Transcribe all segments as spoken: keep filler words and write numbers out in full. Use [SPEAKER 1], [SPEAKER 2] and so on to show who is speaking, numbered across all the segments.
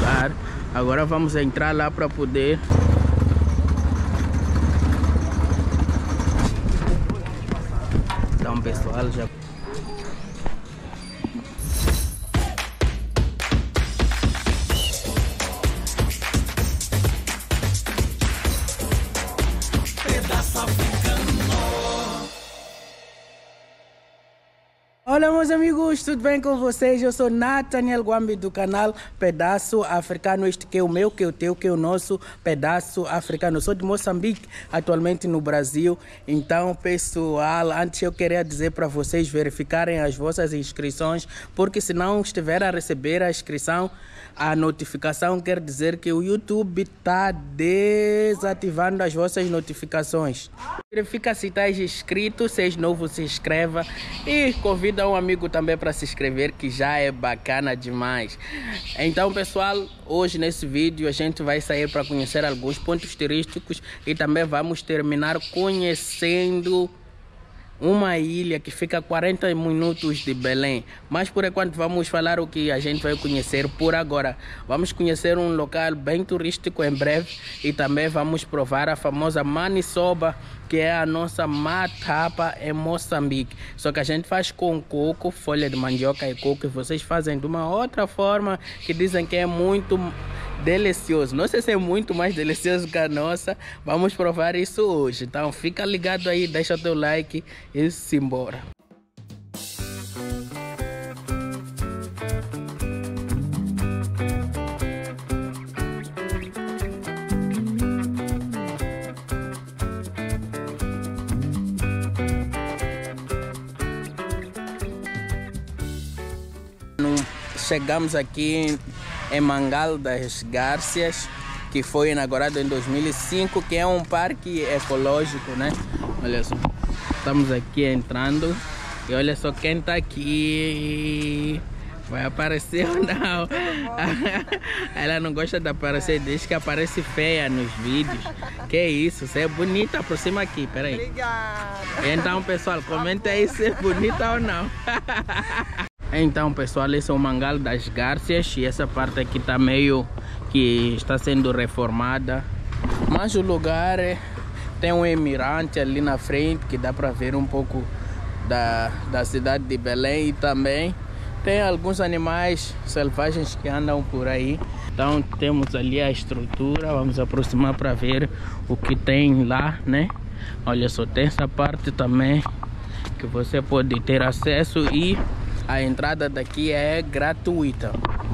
[SPEAKER 1] lugar. Agora vamos entrar lá para poder... Então, pessoal, já... Olá meus amigos, tudo bem com vocês? Eu sou Nathaniel Gwambi do canal Pedaço Africano. Este que é o meu, que é o teu, que é o nosso Pedaço Africano. Eu sou de Moçambique, atualmente no Brasil. Então pessoal, antes eu queria dizer para vocês verificarem as vossas inscrições, porque se não estiver a receber a inscrição, a notificação quer dizer que o YouTube está desativando as vossas notificações. Verifica se está inscrito, se és novo, se inscreva e convida um amigo também para se inscrever, que já é bacana demais. Então pessoal, hoje nesse vídeo a gente vai sair para conhecer alguns pontos turísticos e também vamos terminar conhecendo uma ilha que fica a quarenta minutos de Belém. Mas por enquanto vamos falar o que a gente vai conhecer por agora. Vamos conhecer um local bem turístico em breve e também vamos provar a famosa maniçoba, que é a nossa matapa em Moçambique. Só que a gente faz com coco, folha de mandioca e coco, e vocês fazem de uma outra forma que dizem que é muito delicioso. Não sei se é muito mais delicioso que a nossa. Vamos provar isso hoje. Então fica ligado aí, deixa o teu like e simbora. Chegamos aqui em Mangal das Gárcias, que foi inaugurado em dois mil e cinco, que é um parque ecológico, né? Olha só, estamos aqui entrando e olha só quem tá aqui. Vai aparecer ou não? Ela não gosta de aparecer, desde que aparece feia nos vídeos. Que isso, você é bonita, aproxima aqui, peraí.
[SPEAKER 2] Obrigada.
[SPEAKER 1] Então pessoal, comenta aí se é bonita ou não. Então pessoal, esse é o Mangal das Gárcias e essa parte aqui tá meio que está sendo reformada, mas o lugar é, tem um emirante ali na frente que dá para ver um pouco da, da cidade de Belém, e também tem alguns animais selvagens que andam por aí. Então temos ali a estrutura, vamos aproximar para ver o que tem lá, né? Olha só, tem essa parte também que você pode ter acesso e a entrada daqui é gratuita.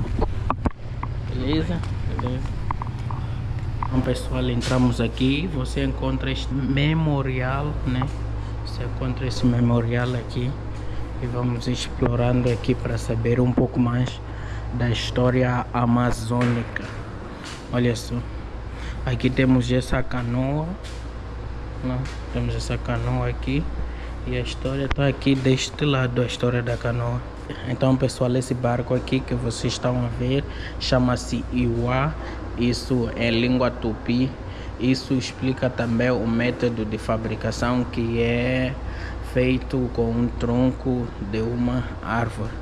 [SPEAKER 1] Beleza? Beleza. Então pessoal, entramos aqui, você encontra este memorial, né? Você encontra esse memorial aqui e vamos explorando aqui para saber um pouco mais da história amazônica. Olha só, aqui temos essa canoa, né? Temos essa canoa aqui. E a história está aqui deste lado, a história da canoa. Então pessoal, esse barco aqui que vocês estão a ver chama-se Iwa. Isso é língua tupi. Isso explica também o método de fabricação, que é feito com um tronco de uma árvore.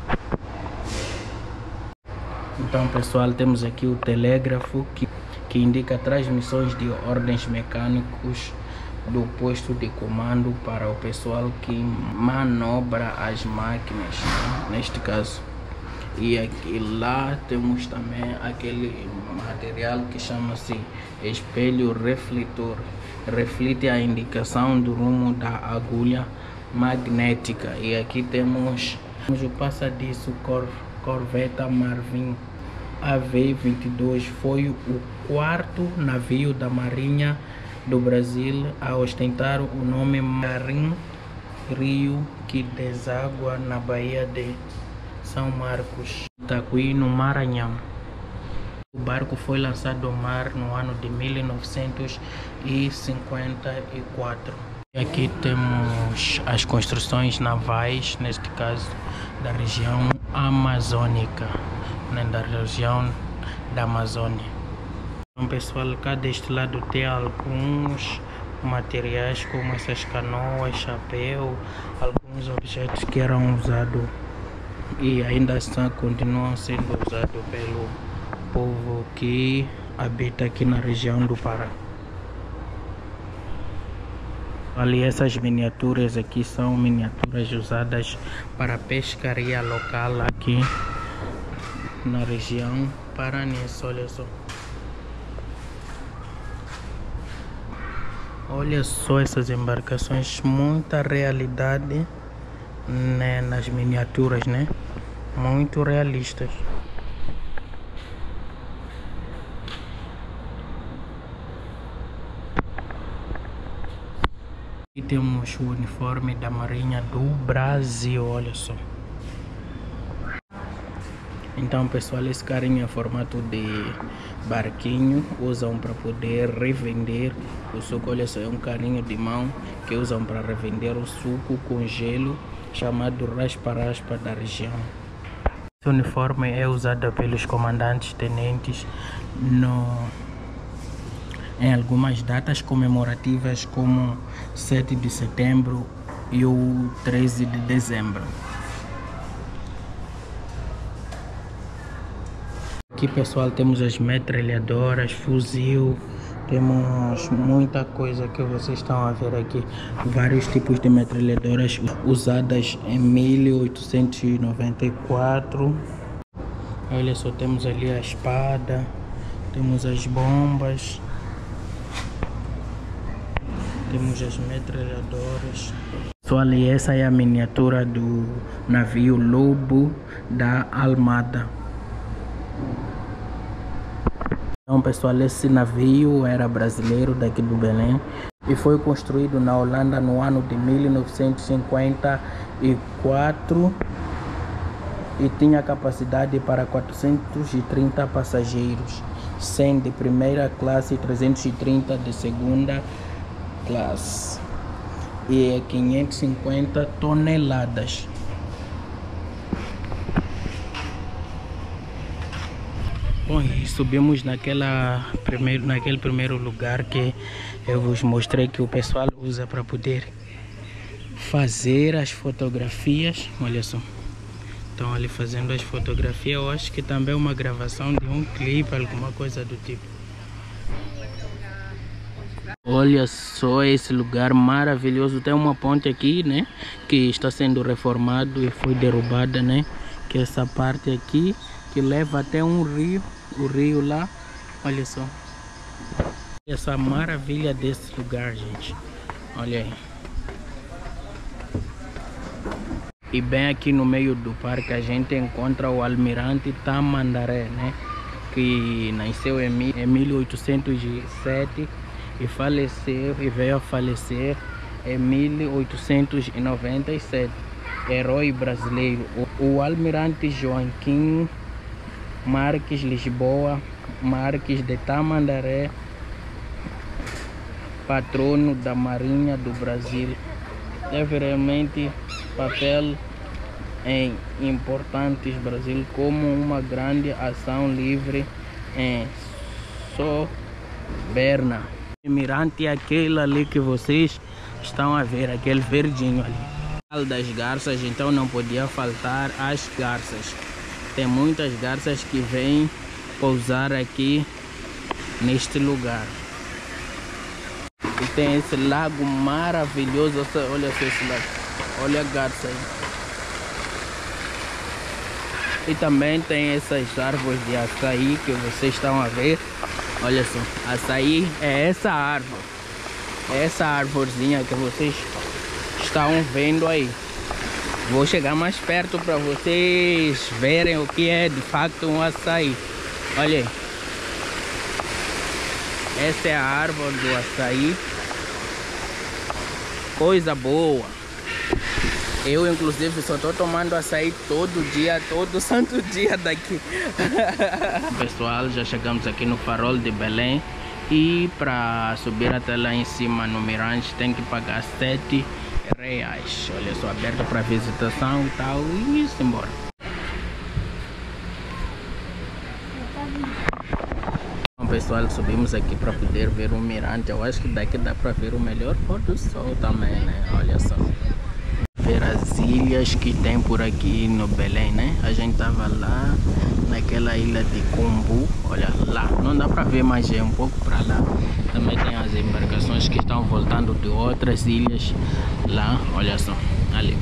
[SPEAKER 1] Então pessoal, temos aqui o telégrafo que, que indica transmissões de ordens mecânicos do posto de comando para o pessoal que manobra as máquinas, né? Neste caso. E aqui lá temos também aquele material que chama-se espelho refletor. Reflete a indicação do rumo da agulha magnética. E aqui temos, temos o passadiço Cor, Corveta Marvin A V vinte e dois. Foi o quarto navio da Marinha do Brasil a ostentar o nome Marim Rio, que deságua na Baía de São Marcos, Itacuí, no Maranhão. O barco foi lançado ao mar no ano de mil novecentos e cinquenta e quatro. Aqui temos as construções navais, neste caso da região amazônica, né, da região da Amazônia. Então pessoal, cá deste lado tem alguns materiais como essas canoas, chapéu, alguns objetos que eram usados e ainda estão, continuam sendo usados pelo povo que habita aqui na região do Pará. Ali essas miniaturas aqui são miniaturas usadas para pescaria local aqui na região paranense, olha só. Olha só essas embarcações, muita realidade, né, nas miniaturas, né? Muito realistas. Aqui temos o uniforme da Marinha do Brasil, olha só. Então, pessoal, esse carinho é formato de barquinho, usam para poder revender o suco. Olha só, é um carinho de mão que usam para revender o suco com gelo, chamado raspa-raspa da região. Esse uniforme é usado pelos comandantes, tenentes no, em algumas datas comemorativas, como sete de setembro e o treze de dezembro. Aqui, pessoal, temos as metralhadoras, fuzil, temos muita coisa que vocês estão a ver aqui. Vários tipos de metralhadoras usadas em mil oitocentos e noventa e quatro. Olha só, temos ali a espada, temos as bombas, temos as metralhadoras. Pessoal, e essa é a miniatura do navio Lobo da Almada. Então, pessoal, esse navio era brasileiro daqui do Belém e foi construído na Holanda no ano de mil novecentos e cinquenta e quatro e tinha capacidade para quatrocentos e trinta passageiros, cem de primeira classe e trezentos e trinta de segunda classe, e quinhentas e cinquenta toneladas. Bom, e subimos naquela primeiro, naquele primeiro lugar que eu vos mostrei que o pessoal usa para poder fazer as fotografias. Olha só, estão ali fazendo as fotografias. Eu acho que também é uma gravação de um clipe, alguma coisa do tipo. Olha só esse lugar maravilhoso. Tem uma ponte aqui, né, que está sendo reformado e foi derrubada, né, que é essa parte aqui que leva até um rio, o rio lá. Olha só essa maravilha desse lugar, gente. Olha aí. E bem aqui no meio do parque a gente encontra o Almirante Tamandaré, né, que nasceu em mil oitocentos e sete e faleceu e veio a falecer em mil oitocentos e noventa e sete. Herói brasileiro. O, o Almirante Joaquim Marques Lisboa Marques de Tamandaré, patrono da Marinha do Brasil, teve realmente papel em importantes Brasil, como uma grande ação livre em Soberna. O mirante é aquele ali que vocês estão a ver, aquele verdinho ali. Das garças, então não podia faltar as garças. Tem muitas garças que vêm pousar aqui neste lugar. E tem esse lago maravilhoso. Olha só esse lago. Olha a garça aí. E também tem essas árvores de açaí que vocês estão a ver. Olha só. Açaí é essa árvore. É essa árvorezinha que vocês estão vendo aí. Vou chegar mais perto para vocês verem o que é de fato um açaí. Olha aí. Essa é a árvore do açaí. Coisa boa. Eu, inclusive, só estou tomando açaí todo dia, todo santo dia daqui. Pessoal, já chegamos aqui no Farol de Belém. E para subir até lá em cima no mirante tem que pagar sete reais. Olha só, aberto para visitação e tal, e isso embora. Bom, pessoal, subimos aqui para poder ver o mirante. Eu acho que daqui dá para ver o melhor pôr do sol também, né? Olha só, ver as ilhas que tem por aqui no Belém, né? A gente tava lá na daquela ilha de Kumbu. Olha lá, não dá para ver, mas é um pouco para lá. Também tem as embarcações que estão voltando de outras ilhas lá. Olha só, ali.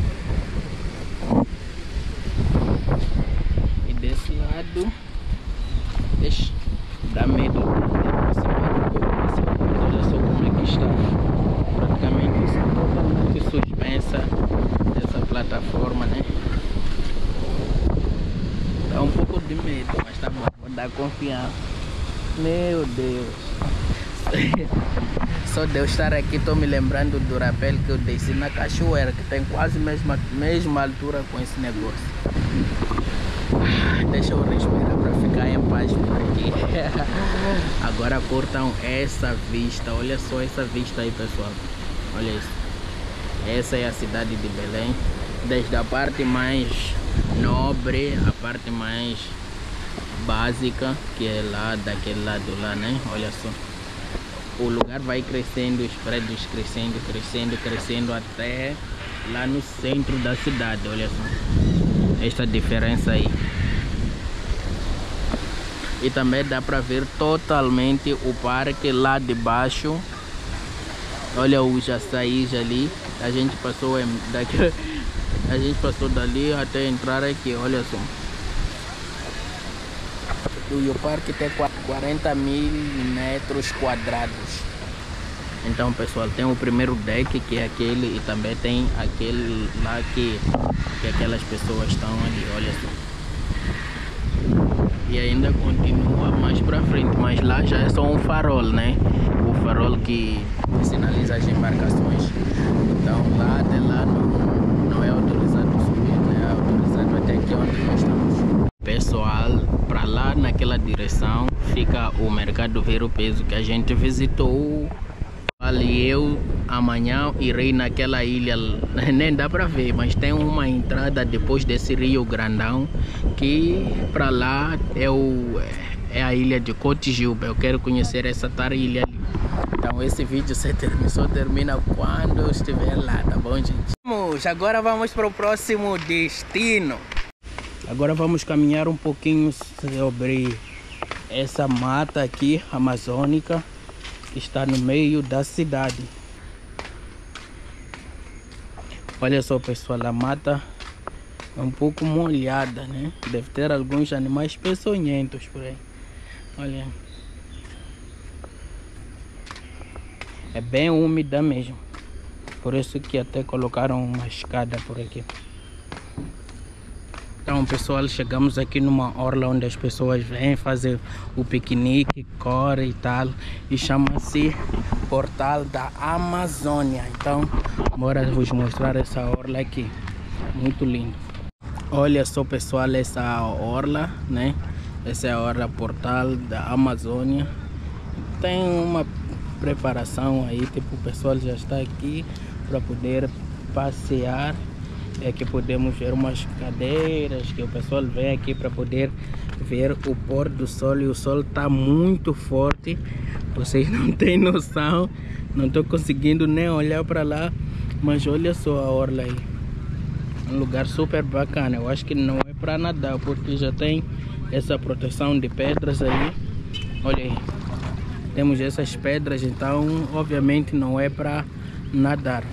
[SPEAKER 1] E desse lado, deixa, dá medo de olha só como é que está. Praticamente totalmente suspensa essa plataforma, né? Dá um pouco de medo, mas tá bom, vou dar confiança. Meu Deus. Só de eu estar aqui, estou me lembrando do rapel que eu desci na cachoeira, que tem quase a mesma, mesma altura com esse negócio. Deixa eu respirar para ficar em paz por aqui. Agora curtam essa vista. Olha só essa vista aí, pessoal. Olha isso. Essa é a cidade de Belém. Desde a parte mais nobre, a parte mais básica, que é lá daquele lado lá, né? Olha só. O lugar vai crescendo, os prédios crescendo, crescendo, crescendo até lá no centro da cidade. Olha só esta diferença aí. E também dá para ver totalmente o parque lá de baixo. Olha os açaís ali. A gente passou daqui, a gente passou dali até entrar aqui. Olha só. E o parque tem quarenta mil metros quadrados. Então, pessoal, tem o primeiro deck, que é aquele, e também tem aquele lá que, que aquelas pessoas estão ali. Olha só. E ainda continua mais pra frente, mas lá já é só um farol, né? O farol que sinaliza as embarcações. Então lá até lá não, não é autorizado subir, né? É autorizado até aqui onde nós estamos. Pessoal, para lá naquela direção fica o mercado Ver o Peso que a gente visitou. Ali eu amanhã irei naquela ilha, nem dá para ver, mas tem uma entrada depois desse Rio Grandão, que para lá é, o, é a ilha de Cotijuba. Eu quero conhecer essa tal ilha ali. Então esse vídeo só termina, só termina quando eu estiver lá, tá bom, gente? Vamos, agora vamos para o próximo destino. Agora vamos caminhar um pouquinho sobre essa mata aqui amazônica que está no meio da cidade. Olha só, pessoal, a mata é um pouco molhada, né? Deve ter alguns animais peçonhentos por aí. Olha, é bem úmida mesmo. Por isso que até colocaram uma escada por aqui. Então, pessoal, chegamos aqui numa orla onde as pessoas vêm fazer o piquenique, corre e tal, e chama-se Portal da Amazônia. Então, bora vos mostrar essa orla aqui, muito lindo. Olha só, pessoal, essa orla, né? Essa é a orla Portal da Amazônia. Tem uma preparação aí, tipo, o pessoal já está aqui para poder passear. É que podemos ver umas cadeiras que o pessoal vem aqui para poder ver o pôr do sol, e o sol está muito forte, vocês não têm noção, não estou conseguindo nem olhar para lá, mas olha só a orla aí, um lugar super bacana. Eu acho que não é para nadar porque já tem essa proteção de pedras aí. Olha aí, temos essas pedras, então obviamente não é para nadar.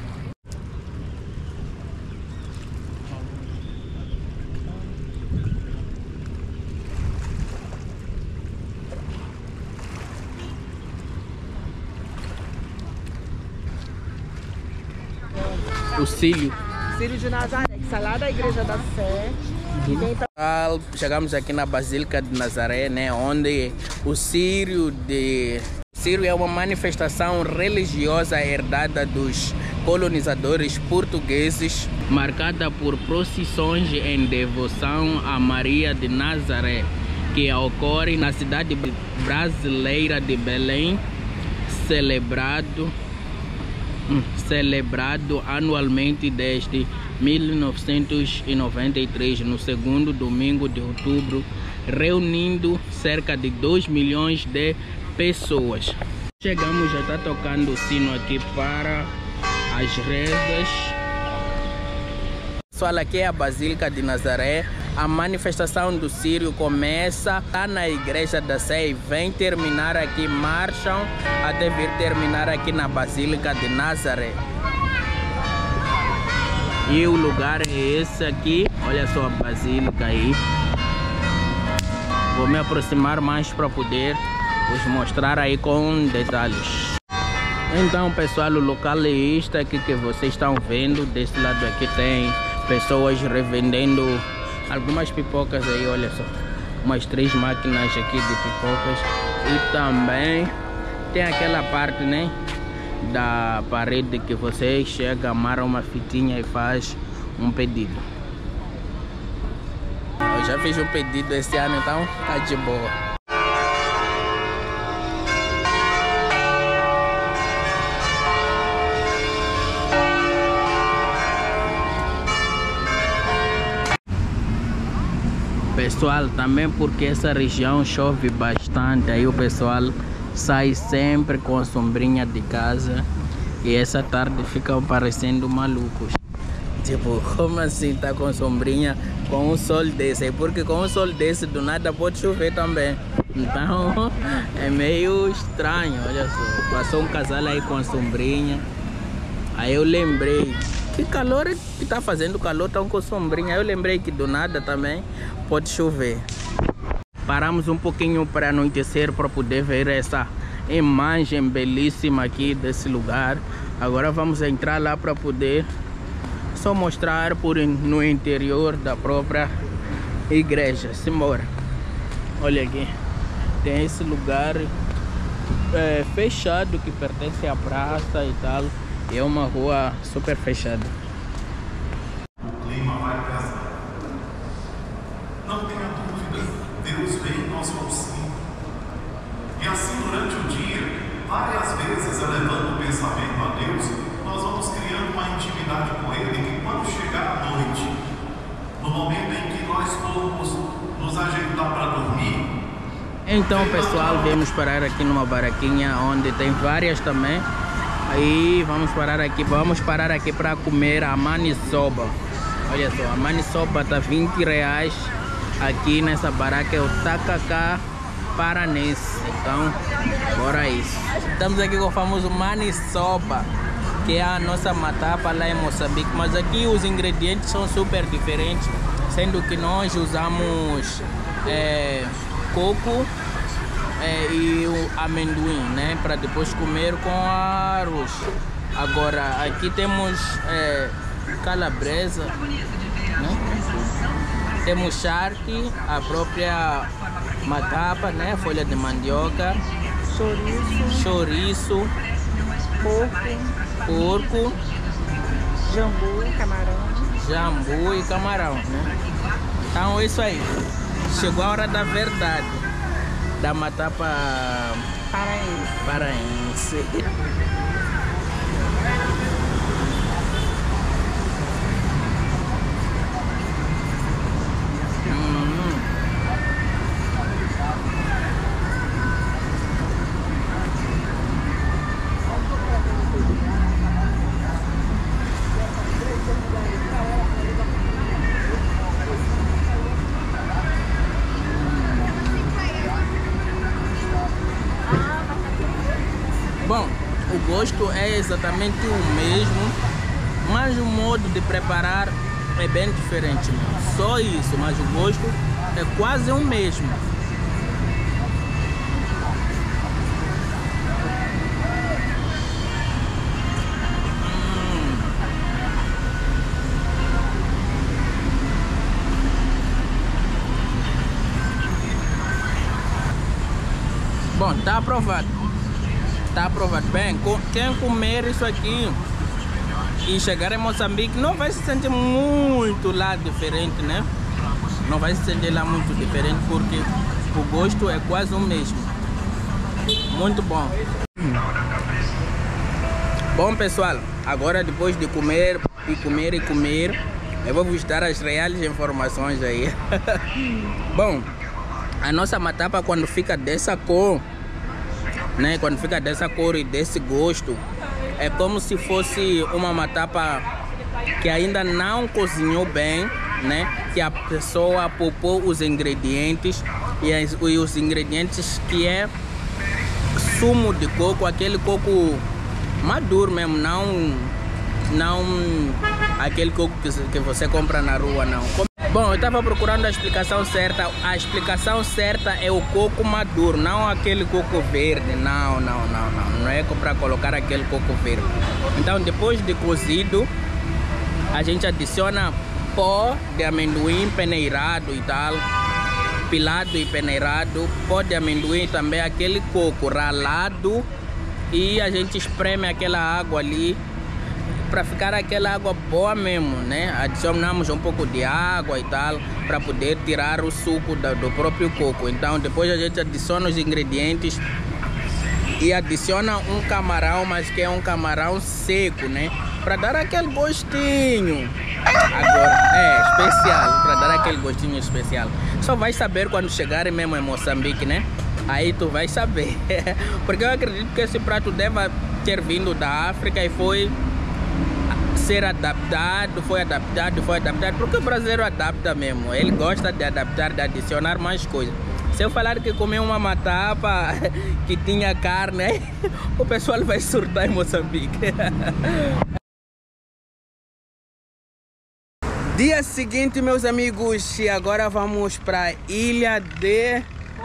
[SPEAKER 1] O Círio.
[SPEAKER 2] Círio de Nazaré, que está lá da Igreja da Sé.
[SPEAKER 1] Uhum. Chegamos aqui na Basílica de Nazaré, né? Onde o Círio de... Círio é uma manifestação religiosa herdada dos colonizadores portugueses, marcada por procissões em devoção a Maria de Nazaré, que ocorre na cidade brasileira de Belém, celebrado celebrado anualmente desde mil novecentos e noventa e três, no segundo domingo de outubro, reunindo cerca de dois milhões de pessoas. Chegamos, já está tocando o sino aqui para as rezas. Pessoal, aqui é a Basílica de Nazaré, a manifestação do Sírio começa lá na igreja da Sé e vem terminar aqui, marcham até vir terminar aqui na Basílica de Nazaré. E o lugar é esse aqui, olha só a Basílica aí. Vou me aproximar mais para poder vos mostrar aí com detalhes. Então pessoal, o local é este aqui que vocês estão vendo. Desse lado aqui tem pessoas revendendo algumas pipocas aí, olha só. Umas três máquinas aqui de pipocas. E também tem aquela parte, né, da parede que você chega, amarra uma fitinha e faz um pedido. Eu já fiz um pedido esse ano, então tá de boa. Pessoal, também porque essa região chove bastante, aí o pessoal sai sempre com a sombrinha de casa e essa tarde ficam parecendo malucos. Tipo, como assim tá com sombrinha com um sol desse? É porque com um sol desse do nada pode chover também. Então é meio estranho, olha só. Passou um casal aí com a sombrinha. Aí eu lembrei, que calor que tá fazendo calor, tão com sombrinha. Aí eu lembrei que do nada também pode chover. Paramos um pouquinho para anoitecer para poder ver essa imagem belíssima aqui desse lugar. Agora vamos entrar lá para poder só mostrar por no interior da própria igreja. Simbora. Olha aqui, tem esse lugar é, fechado que pertence à praça e tal. E é uma rua super fechada.
[SPEAKER 3] O clima vai pesar. Não tenha dúvida, Deus vem em nosso auxílio. E assim durante o dia, várias vezes elevando o pensamento a Deus, nós vamos criando uma intimidade com Ele que quando chegar a noite, no momento em que nós formos nos ajeitar para dormir.
[SPEAKER 1] Então pessoal, viemos parar aqui numa baraquinha onde tem várias também. Aí vamos parar aqui, vamos parar aqui para comer a maniçoba. Olha só, a maniçoba tá vinte reais. Aqui nessa baraca é o tacacá paranense. Então, bora isso. Estamos aqui com o famoso maniçoba, que é a nossa matapa lá em Moçambique. Mas aqui os ingredientes são super diferentes, sendo que nós usamos é, coco É, e o amendoim, né, para depois comer com arroz. Agora aqui temos é, calabresa, né? Temos charque, a própria matapa, né, folha de mandioca,
[SPEAKER 2] Chouriço,
[SPEAKER 1] chouriço,
[SPEAKER 2] porco,
[SPEAKER 1] porco,
[SPEAKER 2] jambu e camarão.
[SPEAKER 1] jambu e camarão, né? Então é isso aí. Chegou a hora da verdade. Da matapa
[SPEAKER 2] Paraense.
[SPEAKER 1] paraense. Hum. Bom, o gosto é exatamente o mesmo, mas o modo de preparar é bem diferente. Só isso, mas o gosto é quase o mesmo. Hum. Bom, tá aprovado. Tá aprovado. Bem, quem comer isso aqui e chegar em Moçambique não vai se sentir muito lá diferente, né? Não vai se sentir lá muito diferente porque o gosto é quase o mesmo. Muito bom. Bom pessoal, agora depois de comer e comer e comer, eu vou vos dar as reais informações aí. Bom, a nossa matapa quando fica dessa cor, né, quando fica dessa cor e desse gosto, é como se fosse uma matapa que ainda não cozinhou bem, né? Que a pessoa poupou os ingredientes e, as, e os ingredientes que é sumo de coco, aquele coco maduro mesmo, não, não aquele coco que, que você compra na rua, não. Bom, eu estava procurando a explicação certa. A explicação certa é o coco maduro, não aquele coco verde. Não, não, não, não. Não é para colocar aquele coco verde. Então, depois de cozido, a gente adiciona pó de amendoim peneirado e tal, pilado e peneirado, pó de amendoim também, aquele coco ralado, e a gente espreme aquela água ali para ficar aquela água boa mesmo, né? Adicionamos um pouco de água e tal para poder tirar o suco do, do próprio coco. Então depois a gente adiciona os ingredientes e adiciona um camarão, mas que é um camarão seco, né? Para dar aquele gostinho. Agora é especial, para dar aquele gostinho especial. Só vai saber quando chegarem mesmo em Moçambique, né? Aí tu vai saber. Porque eu acredito que esse prato deve ter vindo da África e foi ser adaptado, foi adaptado, foi adaptado, porque o brasileiro adapta mesmo, ele gosta de adaptar, de adicionar mais coisas. Se eu falar que comi uma matapa que tinha carne, o pessoal vai surtar em Moçambique. Dia seguinte, meus amigos, e agora vamos para a ilha de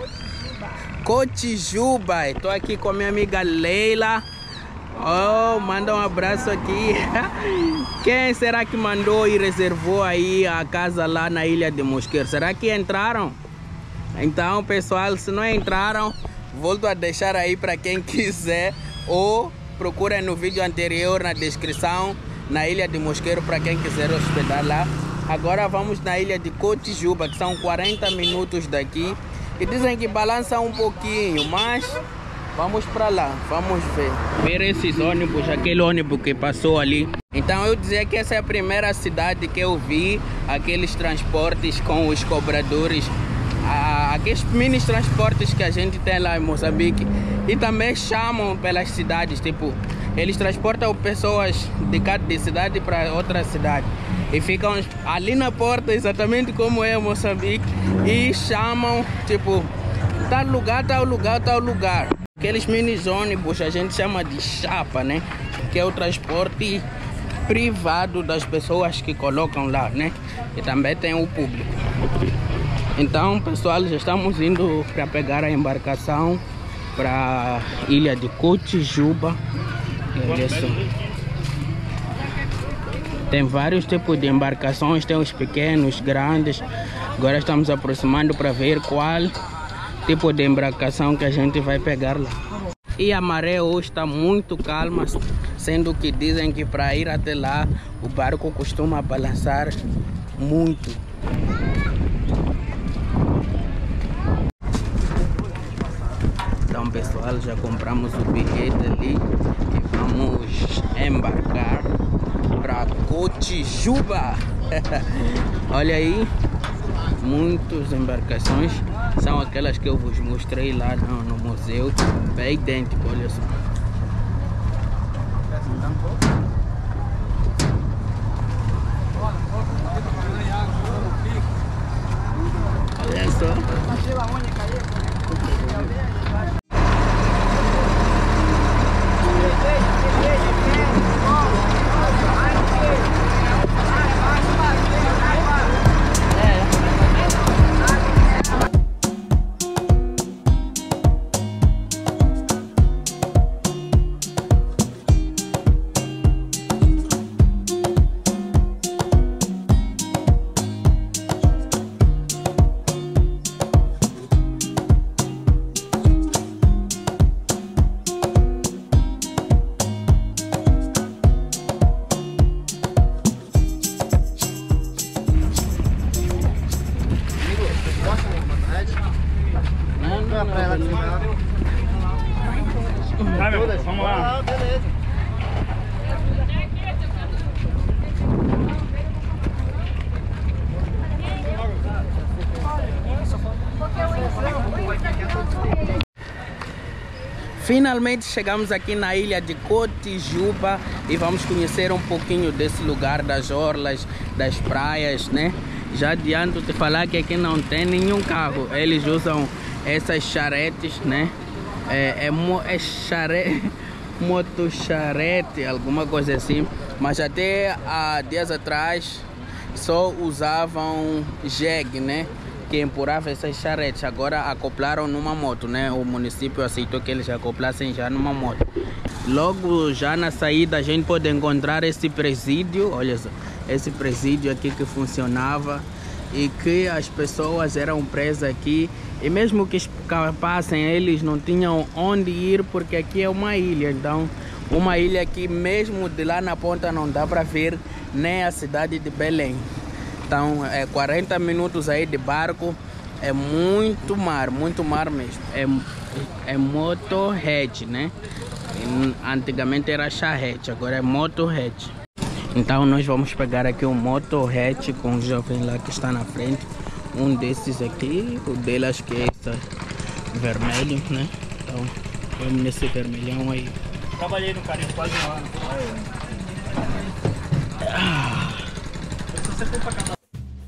[SPEAKER 1] Cotijuba. Estou aqui com a minha amiga Leila. Oh, manda um abraço aqui. Quem será que mandou e reservou aí a casa lá na Ilha de Mosqueiro? Será que entraram? Então, pessoal, se não entraram, volto a deixar aí para quem quiser, ou procura no vídeo anterior na descrição, na Ilha de Mosqueiro, para quem quiser hospedar lá. Agora vamos na Ilha de Cotijuba, que são quarenta minutos daqui, e dizem que balança um pouquinho, mas vamos para lá, vamos ver. Ver esses ônibus, aquele ônibus que passou ali. Então eu dizia que essa é a primeira cidade que eu vi aqueles transportes com os cobradores, ah, aqueles mini transportes que a gente tem lá em Moçambique. E também chamam pelas cidades, tipo, eles transportam pessoas de cada cidade para outra cidade. E ficam ali na porta, exatamente como é em Moçambique, e chamam, tipo, tal lugar, tal lugar, tal lugar. Aqueles mini ônibus a gente chama de chapa, né? Que é o transporte privado das pessoas que colocam lá, né? E também tem o público. Então, pessoal, já estamos indo para pegar a embarcação para a ilha de Cotijuba. Olha só. Tem vários tipos de embarcações, tem os pequenos, grandes. Agora estamos aproximando para ver qual tipo de embarcação que a gente vai pegar lá. E a maré hoje está muito calma, sendo que dizem que para ir até lá o barco costuma balançar muito. Então, pessoal, já compramos o bilhete ali e vamos embarcar para Cotijuba. Olha aí, muitas embarcações. São aquelas que eu vos mostrei lá no, no museu. É idêntico, olha só. Olha só.
[SPEAKER 4] Vamos lá.
[SPEAKER 1] Finalmente chegamos aqui na ilha de Cotijuba e vamos conhecer um pouquinho desse lugar, das orlas, das praias, né? Já adianto te falar que aqui não tem nenhum carro. Eles usam essas charretes, né? É, é, mo, é charrete, motocharrete, alguma coisa assim. Mas até há dias atrás só usavam jegue, né? Que empurrava essas charretes. Agora acoplaram numa moto, né? O município aceitou que eles acoplassem já numa moto. Logo já na saída a gente pode encontrar esse presídio, olha só, esse presídio aqui que funcionava e que as pessoas eram presas aqui, e mesmo que escapassem eles não tinham onde ir, porque aqui é uma ilha. Então uma ilha que mesmo de lá na ponta não dá para ver nem a cidade de Belém. Então é quarenta minutos aí de barco, é muito mar, muito mar mesmo. É, é motorhead, né? Antigamente era charrete, agora é motorhead. Então nós vamos pegar aqui um motorhead com o jovem lá que está na frente. Um desses aqui, o dele acho que é esse vermelho, né? Então vamos nesse vermelhão aí.
[SPEAKER 4] Trabalhei no carinho quase um ano.
[SPEAKER 1] Ah.
[SPEAKER 4] Se você for pra cá.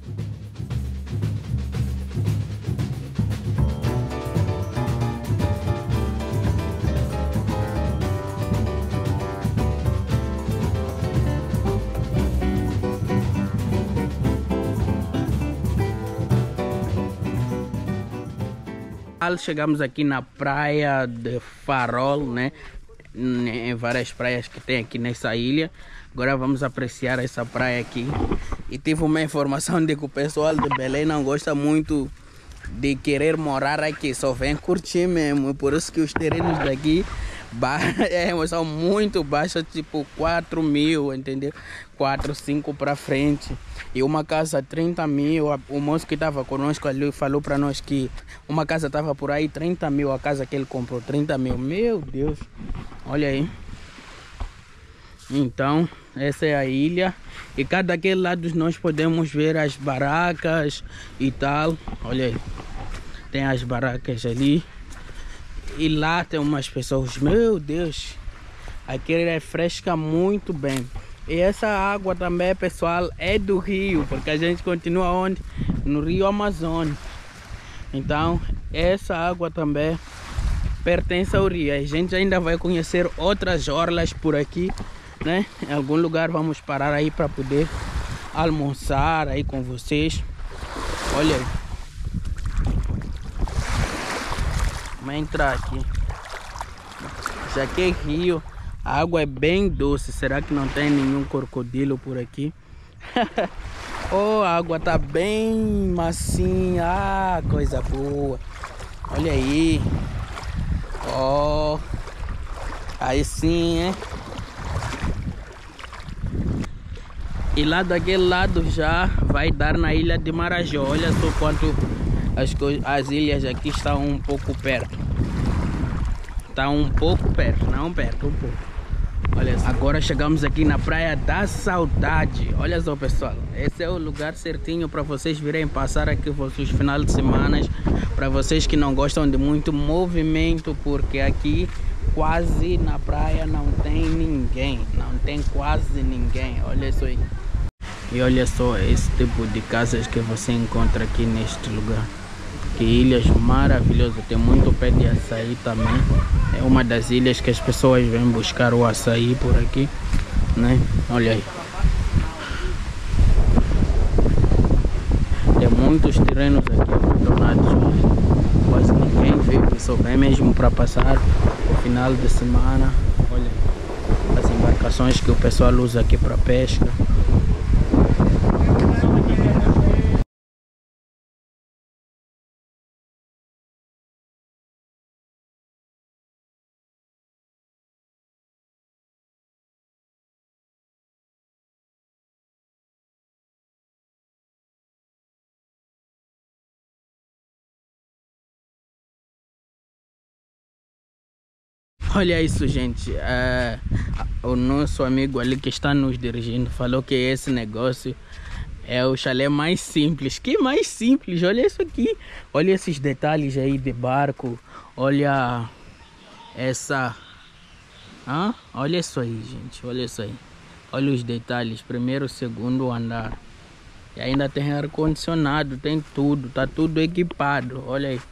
[SPEAKER 1] Chegamos aqui na praia de Farol, né? Em várias praias que tem aqui nessa ilha. Agora vamos apreciar essa praia aqui. E tive uma informação de que o pessoal de Belém não gosta muito de querer morar aqui, só vem curtir mesmo. Por isso que os terrenos daqui é, são muito baixos, tipo quatro mil, entendeu? quatro, cinco para frente. E uma casa trinta mil. O moço que estava conosco ali falou para nós que uma casa estava por aí trinta mil, a casa que ele comprou, trinta mil. Meu Deus, olha aí. Então essa é a ilha, e cada aquele lado nós podemos ver as barracas e tal. Olha aí, tem as barracas ali, e lá tem umas pessoas. Meu Deus, aqui refresca muito bem. E essa água também, pessoal, é do rio, porque a gente continua onde? No Rio Amazonas. Então essa água também pertence ao rio. A gente ainda vai conhecer outras orlas por aqui, né? Em algum lugar vamos parar aí para poder almoçar aí com vocês. Olha aí, vamos entrar aqui. Já que é rio, a água é bem doce. Será que não tem nenhum crocodilo por aqui? Oh, a água tá bem macia. Ah, coisa boa. Olha aí. Oh, aí sim, hein? E lá daquele lado já vai dar na ilha de Marajó. Olha só quanto as, as ilhas aqui estão um pouco perto. Está um pouco perto, não perto, um pouco. Olha só. Agora chegamos aqui na Praia da Saudade. Olha só, pessoal, esse é o lugar certinho para vocês virem passar aqui os finais de semana. Para vocês que não gostam de muito movimento, porque aqui quase na praia não tem ninguém. Não tem quase ninguém. Olha isso aí. E olha só esse tipo de casas que você encontra aqui neste lugar. Que ilhas maravilhosas. Tem muito pé de açaí também. É uma das ilhas que as pessoas vêm buscar o açaí por aqui, né? Olha aí. Tem muitos terrenos aqui abandonados. Quase ninguém vive, só vem mesmo para passar o final de semana. Olha aí, as embarcações que o pessoal usa aqui para pesca. Olha isso, gente. É, o nosso amigo ali que está nos dirigindo falou que esse negócio é o chalé mais simples. Que mais simples? Olha isso aqui. Olha esses detalhes aí de barco. Olha essa... Ah, olha isso aí, gente. Olha isso aí. Olha os detalhes. Primeiro, segundo andar. E ainda tem ar-condicionado, tem tudo, tá tudo equipado, olha aí.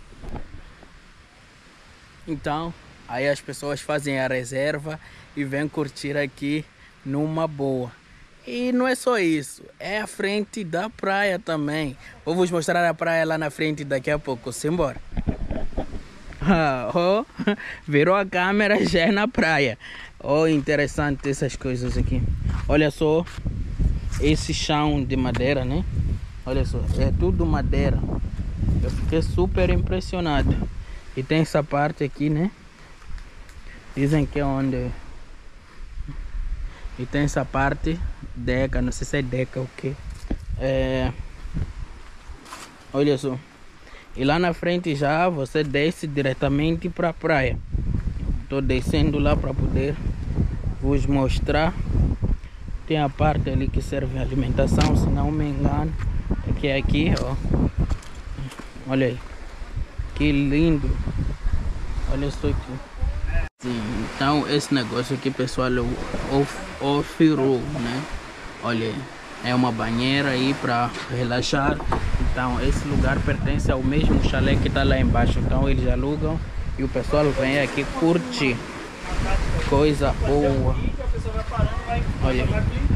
[SPEAKER 1] Então, aí as pessoas fazem a reserva e vêm curtir aqui numa boa. E não é só isso, é a frente da praia também. Vou vos mostrar a praia lá na frente daqui a pouco, simbora. Ah, oh, virou a câmera, já é na praia. Oh, interessante essas coisas aqui. Olha só, esse chão de madeira, né? Olha só, é tudo madeira. Eu fiquei super impressionado. E tem essa parte aqui, né? Dizem que é onde... E tem essa parte, deca, não sei se é deca ou o que. É... Olha só. E lá na frente já você desce diretamente para a praia. Estou descendo lá para poder vos mostrar. Tem a parte ali que serve a alimentação, se não me engano. Que é aqui, ó. Olha aí. Que lindo. Olha só aqui. Sim, então esse negócio aqui, pessoal, é o off-road, né? Olha aí. É uma banheira aí para relaxar. Então esse lugar pertence ao mesmo chalé que está lá embaixo. Então eles alugam e o pessoal vem aqui curtir. Coisa boa. Olha.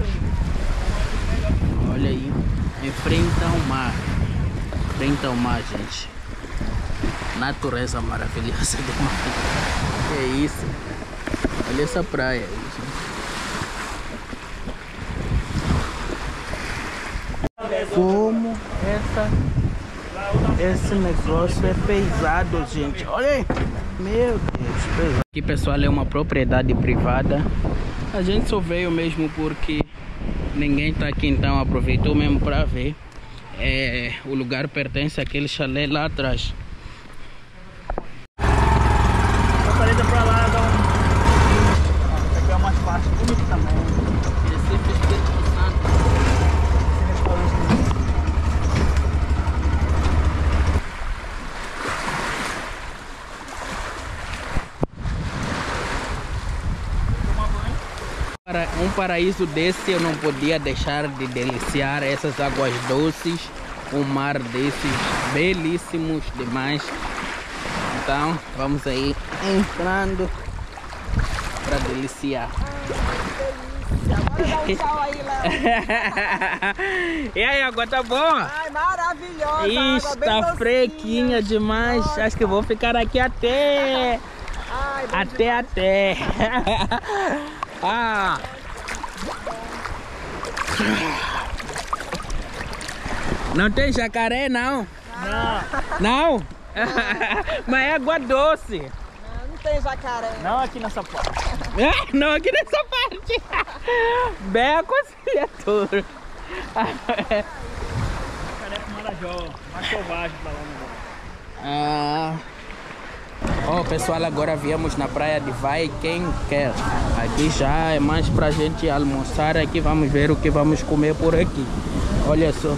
[SPEAKER 1] Olha aí. Enfrenta o mar. Enfrenta o mar, gente. Natureza maravilhosa demais. É isso. Olha essa praia aí, gente. Como essa, esse negócio é pesado, gente. Olha aí. Meu Deus, pesado. Aqui, pessoal, é uma propriedade privada. A gente só veio mesmo porque ninguém tá aqui, então aproveitou mesmo para ver. É, o lugar pertence àquele chalé lá atrás.
[SPEAKER 4] A parede pra lá dá um... Aqui é umas partes bonitas também.
[SPEAKER 1] Recife, Espírito Santo. Para um paraíso desse eu não podia deixar de deliciar essas águas doces, um mar desses belíssimos demais. Então vamos aí entrando para deliciar.
[SPEAKER 2] Ai, que delícia. Bora dar um tchau aí, Léo.
[SPEAKER 1] E aí, água tá boa?
[SPEAKER 2] Ai, maravilhosa.
[SPEAKER 1] Está fresquinha demais. Nossa. Acho que vou ficar aqui até.
[SPEAKER 2] Ai,
[SPEAKER 1] até, até. Ah. Não tem jacaré, não?
[SPEAKER 4] Não.
[SPEAKER 1] Não? Mas é água doce.
[SPEAKER 2] Não, não tem jacaré.
[SPEAKER 4] Não aqui nessa parte.
[SPEAKER 1] É? Não aqui nessa parte. Beco é tudo.
[SPEAKER 4] Jacaré com marajó, mais selvagem pra lá no
[SPEAKER 1] Ah. Ó, oh, pessoal, agora viemos na praia de Vai Quem Quer. Aqui já é mais pra gente almoçar aqui. Vamos ver o que vamos comer por aqui. Olha só.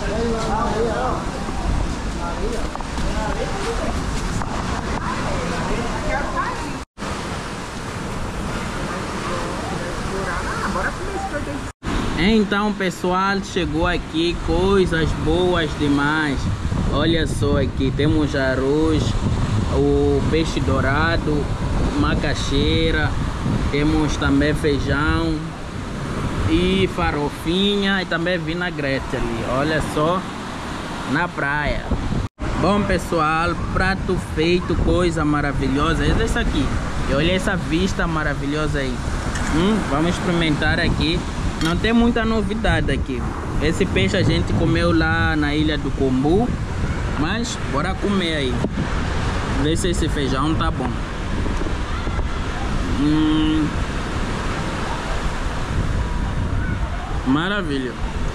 [SPEAKER 1] Então, pessoal, chegou aqui coisas boas demais. Olha só aqui, temos arroz, o peixe dourado, macaxeira, temos também feijão e farofinha e também vinagrete ali. Olha só, na praia. Bom, pessoal, prato feito, coisa maravilhosa. É isso aqui. E olha essa vista maravilhosa aí. Hum, vamos experimentar aqui. Não tem muita novidade aqui. Esse peixe a gente comeu lá na ilha do Combu, mas bora comer aí. Ver se esse feijão tá bom. Hum. Maravilha.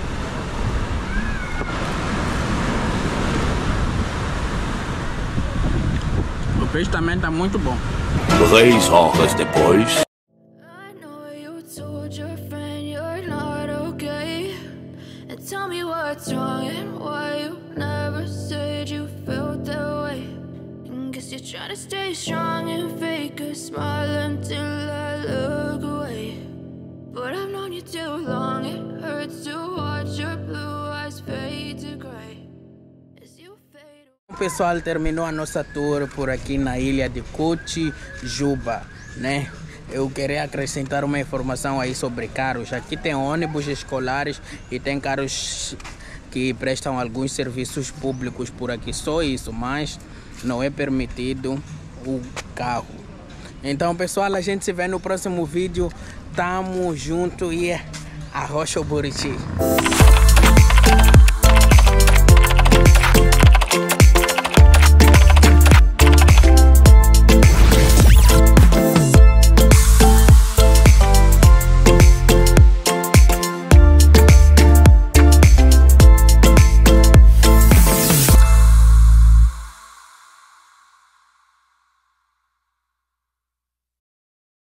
[SPEAKER 1] O peixe também tá muito bom.
[SPEAKER 5] Três horas depois.
[SPEAKER 6] Tell me what's wrong and why you never said you felt that way. And guess you're trying to stay strong and fake a smile until I look away. But I've known you too long, it hurts to watch your blue eyes fade.
[SPEAKER 1] Pessoal, terminou a nossa tour por aqui na ilha de Cotijuba, né? Eu queria acrescentar uma informação aí sobre carros. Aqui tem ônibus escolares e tem carros que prestam alguns serviços públicos por aqui, só isso, mas não é permitido o carro. Então, pessoal, a gente se vê no próximo vídeo. Tamo junto e arrocha o Buriti.